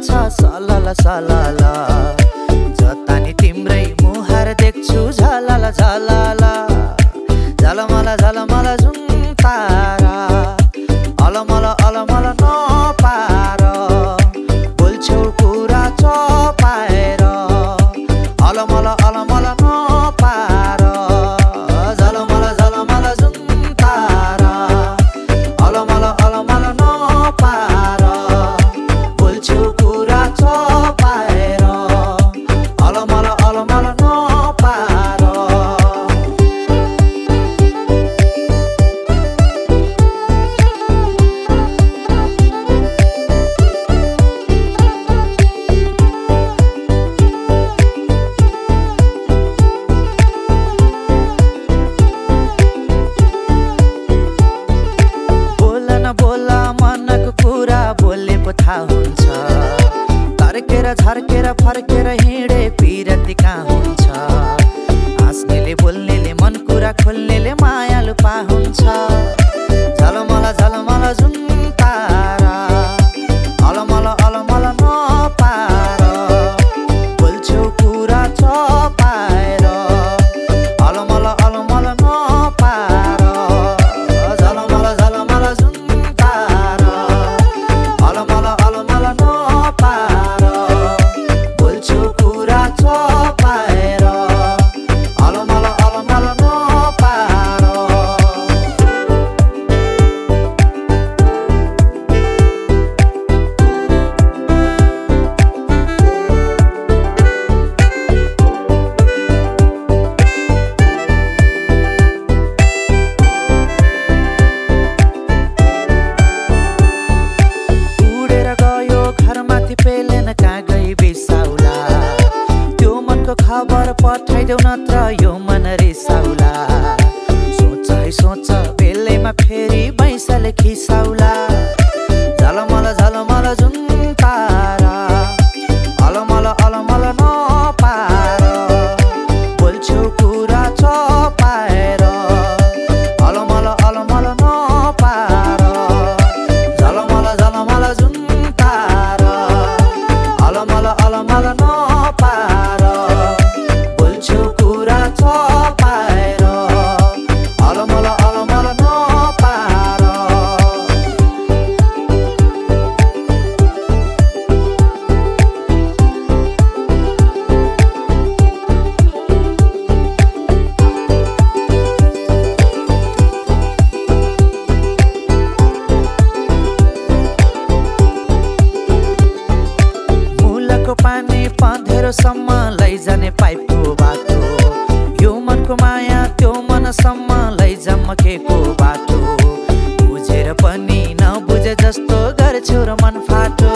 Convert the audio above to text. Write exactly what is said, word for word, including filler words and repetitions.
भन्छ सलल सलल जता नि तिम्रै मुहार देख्छु झलल झलल झलमल झलमल जुन तारा अलमल अलमल नपार बोल्छौ कुरा चपाएर अलमल अलमल नपार झलमल झलमल जुन तारा अलमल अलमल नपार बोल्छौ कुरा चपाएर अलमल अलमल नपार बोला मनको कुरा बोले पो थाहा हुन्छ तर्केर झर्केर फर्केर हिँडे पिरती कहाँ हुन्छ हाँस्नेले बोल्नेले मन कुरा खोल्नेले मायालु पा हुन्छ झलमल झलमल जुन तारा अलमल अलमल नपार बोल्छौ कुरा चपाएर अलमल अलमल नपार झलमल झलमल जुन खबर पठाइदेऊ नत्र यो मन रिसाउला सोच है सोच बेलैमा फेरि बैँसले खिसाउला झलमल झलमल जुन तारा अलमल अलमल नपार बोल्छौ कुरा चपाएर अलमल अलमल नपार झलमल झलमल जुन तारा अलमल अलमल नपार कुरा चपाएर अलमल अलमल नपार मुलाको पानी पँधेरोसम्म लैजाने पाइपको बाटो यो मनको माया त्यो मनसम्म लैजम्मकेको बाटो बुझेर पनि नबुझे जस्तो गर्छौ र मन फाटो